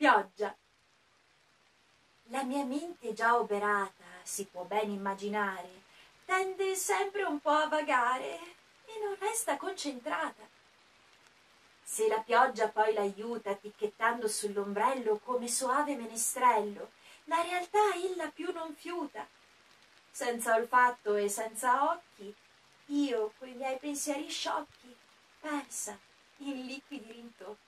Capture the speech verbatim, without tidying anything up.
pioggia. La mia mente già oberata, si può ben immaginare, tende sempre un po' a vagare e non resta concentrata. Se la pioggia poi l'aiuta ticchettando sull'ombrello come soave menestrello, la realtà ella più non fiuta. Senza olfatto e senza occhi, io coi miei pensieri sciocchi, persa in liquidi rintocchi.